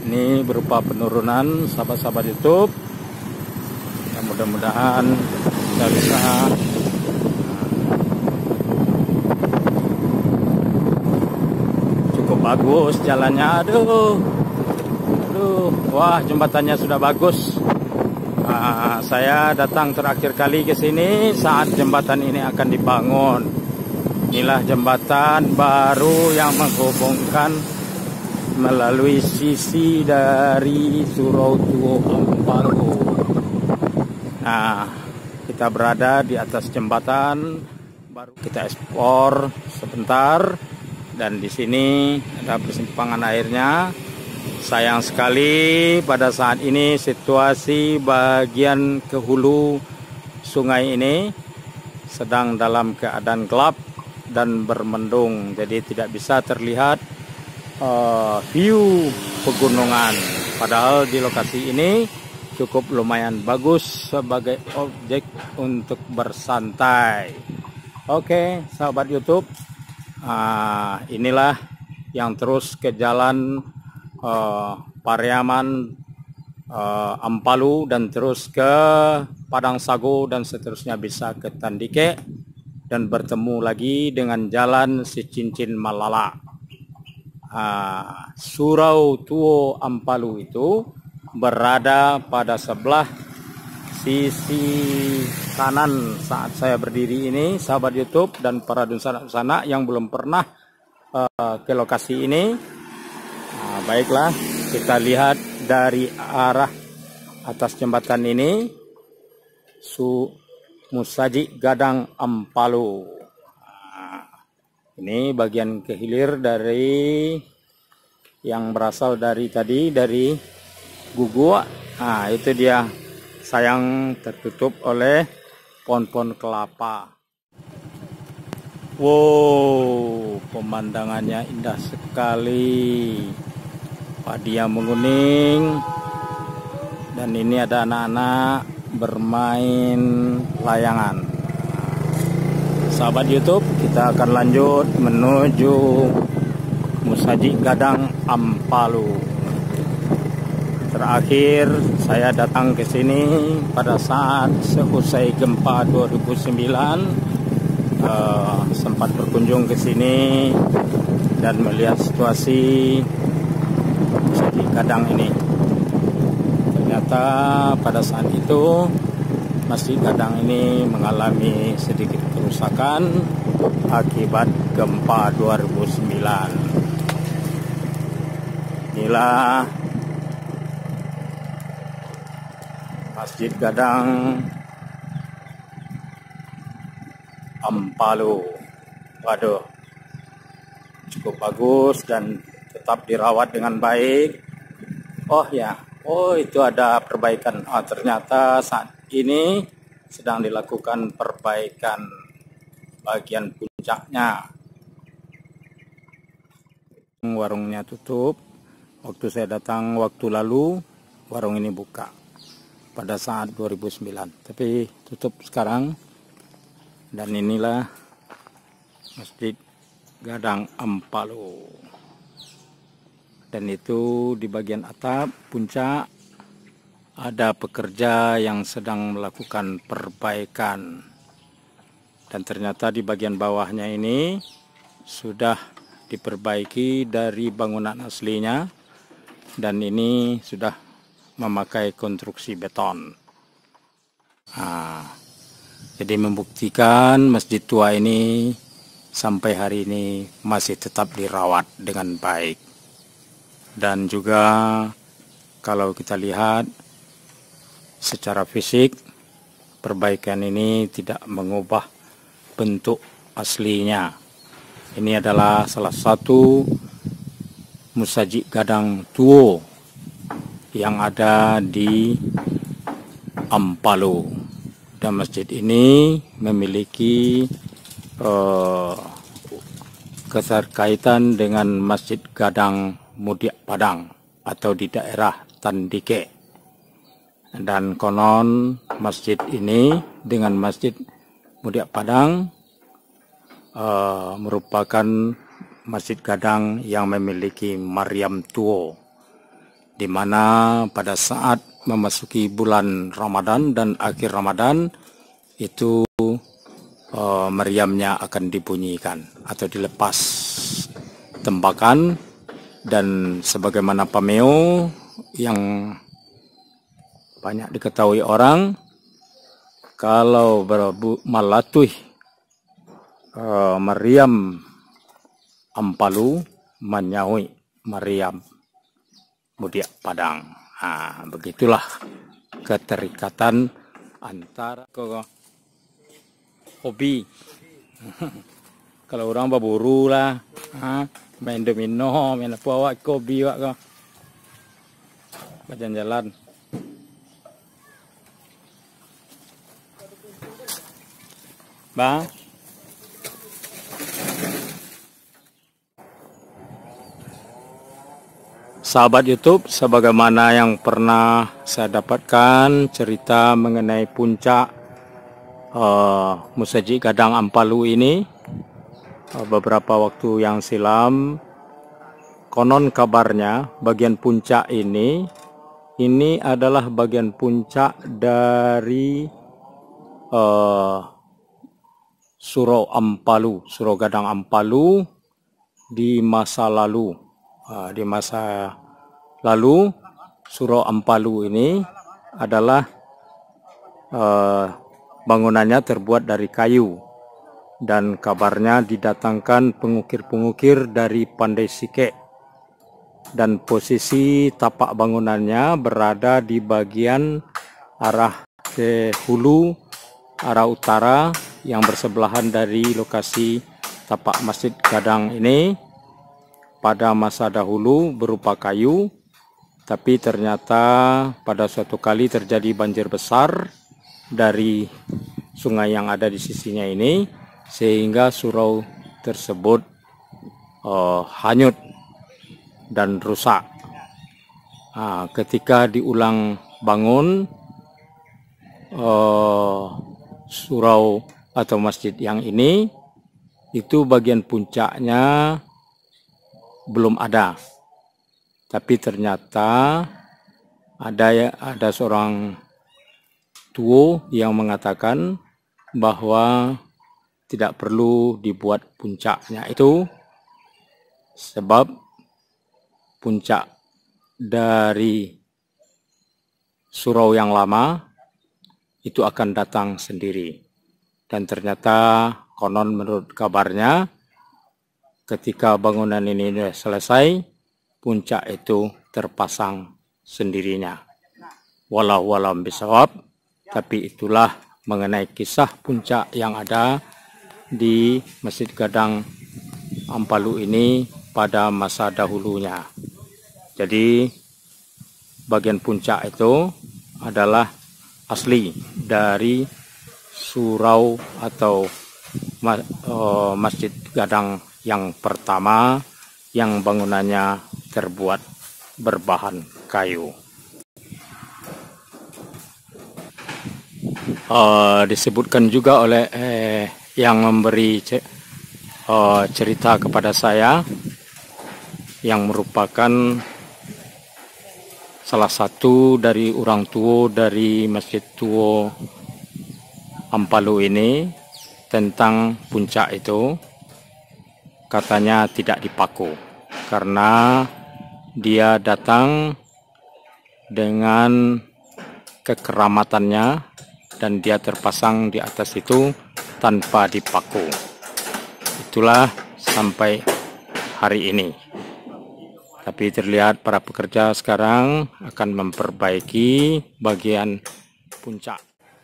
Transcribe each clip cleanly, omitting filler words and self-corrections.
Ini berupa penurunan sahabat-sahabat YouTube. Ya, mudah-mudahan kita bisa cukup bagus jalannya. Aduh, wah, jembatannya sudah bagus. Saya datang terakhir kali ke sini saat jembatan ini akan dibangun. Inilah jembatan baru yang menghubungkan melalui sisi dari Surau Tuo Ampalu. Nah, kita berada di atas jembatan baru. Kita ekspor sebentar, dan di sini ada persimpangan airnya. Sayang sekali pada saat ini situasi bagian ke hulu sungai ini sedang dalam keadaan gelap dan bermendung, jadi tidak bisa terlihat view pegunungan. Padahal di lokasi ini cukup lumayan bagus sebagai objek untuk bersantai. Oke, sahabat YouTube, inilah yang terus ke jalan Pariaman, Ampalu, dan terus ke Padang Sago, dan seterusnya bisa ke Tandike dan bertemu lagi dengan jalan Sicincin Malala. Surau Tuo Ampalu itu berada pada sebelah sisi kanan saat saya berdiri ini, sahabat YouTube dan para dunsana yang belum pernah ke lokasi ini. Baiklah, kita lihat dari arah atas jembatan ini, Musaji Gadang Ampalu. Ini bagian kehilir dari yang berasal dari tadi, dari Gugua. Itu dia, sayang tertutup oleh pohon-pohon kelapa. Wow, pemandangannya indah sekali. Padi yang menguning, dan ini ada anak-anak bermain layangan. Sahabat YouTube, kita akan lanjut menuju Musaji Gadang Ampalu. Terakhir saya datang ke sini pada saat seusai gempa 2009, sempat berkunjung ke sini dan melihat situasi Musaji Gadang ini. Ternyata pada saat itu Masjid Gadang ini mengalami sedikit kerusakan akibat gempa 2009. Inilah Masjid Gadang Ampalu. Waduh, cukup bagus dan tetap dirawat dengan baik. Itu ada perbaikan. Ternyata saat ini sedang dilakukan perbaikan bagian puncaknya. Warungnya tutup. Waktu saya datang waktu lalu, warung ini buka pada saat 2009, tapi tutup sekarang. Dan inilah Masjid Gadang Ampalu. Dan itu di bagian atap puncak ada pekerja yang sedang melakukan perbaikan. Dan ternyata di bagian bawahnya ini sudah diperbaiki dari bangunan aslinya, dan ini sudah memakai konstruksi beton. Jadi membuktikan masjid tua ini sampai hari ini masih tetap dirawat dengan baik. Dan juga kalau kita lihat secara fisik, perbaikan ini tidak mengubah bentuk aslinya. Ini adalah salah satu Musaji Gadang Tuo yang ada di Ampalu. Dan masjid ini memiliki keterkaitan dengan Masjid Gadang Mudiak Padang atau di daerah Tandike. Dan konon masjid ini dengan Masjid Mudiak Padang merupakan Masjid Gadang yang memiliki Maryam Tuo. di mana pada saat memasuki bulan Ramadan dan akhir Ramadan itu meriamnya akan dibunyikan atau dilepas tembakan. Dan sebagaimana pameo yang banyak diketahui orang, kalau malatui meriam ampalu menyaui meriam mudia padang. Nah, begitulah keterikatan antara hobi. Kalau orang berburu lah, main domino, main apa awak hobi awak kau. Jalan-jalan. Bang. Sahabat YouTube, sebagaimana yang pernah saya dapatkan cerita mengenai puncak Musaji Gadang Ampalu ini beberapa waktu yang silam, konon kabarnya bagian puncak ini adalah bagian puncak dari Surau Ampalu, Surau Gadang Ampalu di masa lalu. Di masa lalu Surau Ampalu ini adalah bangunannya terbuat dari kayu. Dan kabarnya didatangkan pengukir-pengukir dari Pandai Sike, dan posisi tapak bangunannya berada di bagian arah ke hulu, arah utara yang bersebelahan dari lokasi tapak Masjid Gadang ini. Pada masa dahulu berupa kayu, tapi ternyata pada suatu kali terjadi banjir besar dari sungai yang ada di sisinya ini, sehingga surau tersebut hanyut dan rusak. Ketika diulang bangun surau atau masjid yang ini, itu bagian puncaknya belum ada, tapi ternyata ada seorang tua yang mengatakan bahwa tidak perlu dibuat puncaknya itu, sebab puncak dari surau yang lama itu akan datang sendiri. Dan ternyata konon menurut kabarnya, ketika bangunan ini sudah selesai, puncak itu terpasang sendirinya. Walau bisawab, tapi itulah mengenai kisah puncak yang ada di Masjid Gadang Ampalu ini pada masa dahulunya. Jadi bagian puncak itu adalah asli dari surau atau Masjid Gadang yang pertama yang bangunannya terbuat berbahan kayu. Disebutkan juga oleh yang memberi cerita kepada saya, yang merupakan salah satu dari orang tua dari Masjid Tua Ampalu ini, tentang puncak itu. Katanya tidak dipaku karena dia datang dengan kekeramatannya dan dia terpasang di atas itu tanpa dipaku. Itulah sampai hari ini. Tapi terlihat para pekerja sekarang akan memperbaiki bagian puncak.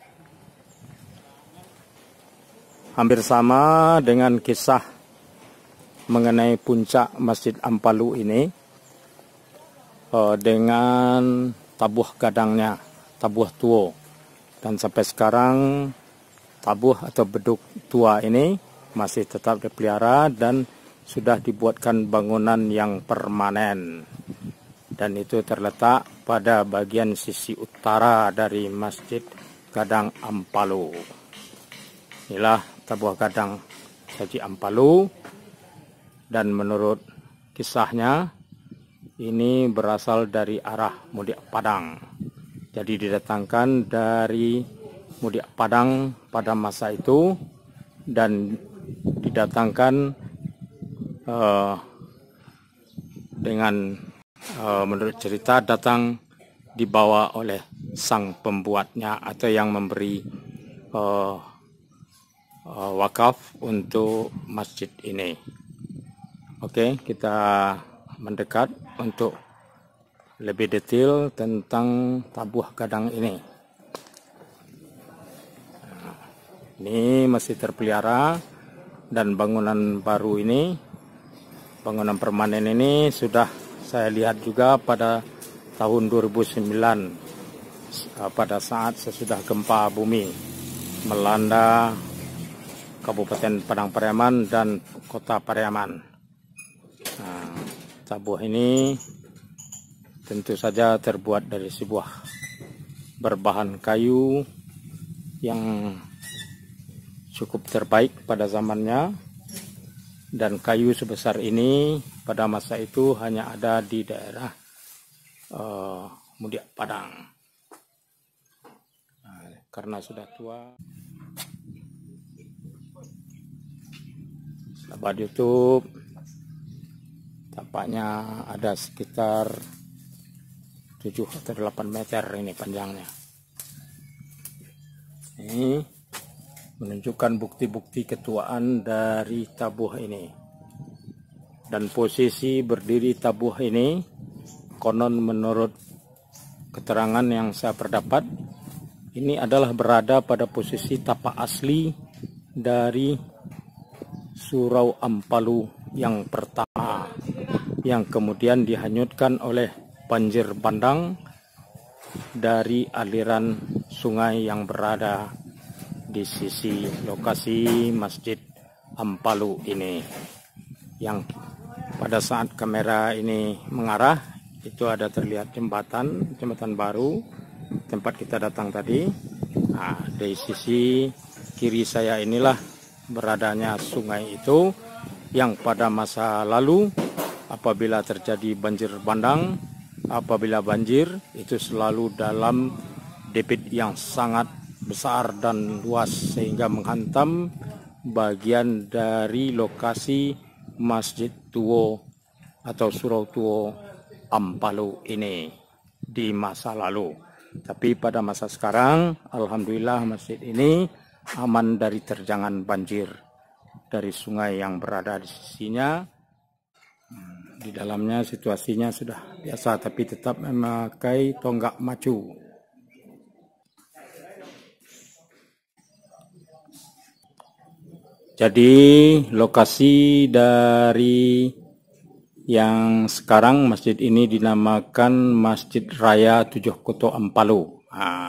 Hampir sama dengan kisah mengenai puncak Masjid Ampalu ini, dengan tabuh gadangnya, tabuh tua. Dan sampai sekarang tabuh atau beduk tua ini masih tetap dipelihara dan sudah dibuatkan bangunan yang permanen. Dan itu terletak pada bagian sisi utara dari Masjid Gadang Ampalu. Inilah tabuh gadang Haji Ampalu. Dan menurut kisahnya, ini berasal dari arah Mudia Padang. Jadi didatangkan dari Mudia Padang pada masa itu dan didatangkan dengan menurut cerita datang dibawa oleh sang pembuatnya atau yang memberi wakaf untuk masjid ini. Oke, kita mendekat untuk lebih detail tentang tabuh gadang ini. Ini masih terpelihara dan bangunan baru ini, bangunan permanen ini sudah saya lihat juga pada tahun 2009 pada saat sesudah gempa bumi melanda Kabupaten Padang Pariaman dan Kota Pariaman. Tabuh ini tentu saja terbuat dari sebuah berbahan kayu yang cukup terbaik pada zamannya, dan kayu sebesar ini pada masa itu hanya ada di daerah Mudia Padang. Karena sudah tua, sahabat YouTube, tampaknya ada sekitar 7 atau 8 meter ini panjangnya. Ini menunjukkan bukti-bukti ketuaan dari tabuh ini. Dan posisi berdiri tabuh ini, konon menurut keterangan yang saya perdapat, ini adalah berada pada posisi tapak asli dari Surau Ampalu yang pertama, yang kemudian dihanyutkan oleh banjir bandang dari aliran sungai yang berada di sisi lokasi Masjid Ampalu ini. Yang pada saat kamera ini mengarah, itu ada terlihat jembatan baru tempat kita datang tadi. Nah, dari sisi kiri saya inilah beradanya sungai itu, yang pada masa lalu apabila terjadi banjir bandang, apabila banjir itu selalu dalam debit yang sangat besar dan luas sehingga menghantam bagian dari lokasi Masjid Tuo atau Surau Tuo Ampalu ini di masa lalu. Tapi pada masa sekarang, alhamdulillah masjid ini aman dari terjangan banjir dari sungai yang berada di sisinya. Di dalamnya situasinya sudah biasa, tapi tetap memakai tonggak macu. Jadi lokasi dari yang sekarang masjid ini dinamakan Masjid Raya Tujuh Koto Ampalu.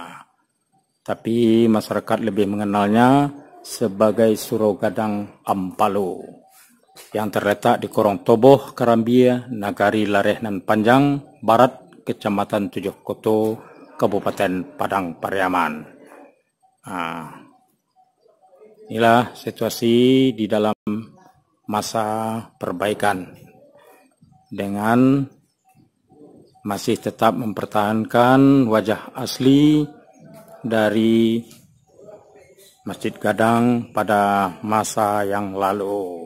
Tapi masyarakat lebih mengenalnya sebagai Surau Gadang Ampalu, yang terletak di Korong Toboh, Karambia, Nagari Larehnan Panjang, Barat, Kecamatan Tujuh Koto, Kabupaten Padang Pariaman. Inilah situasi di dalam masa perbaikan, dengan masih tetap mempertahankan wajah asli dari Masjid Gadang pada masa yang lalu.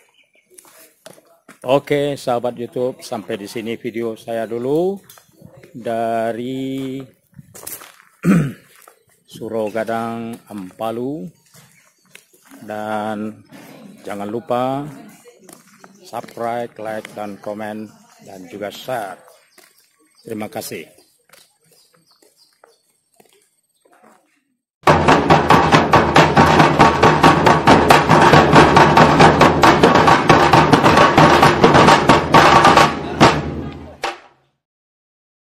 Oke, sahabat YouTube, sampai di sini video saya dulu dari Surau Gadang Ampalu, dan jangan lupa subscribe, like, dan komen, dan juga share. Terima kasih.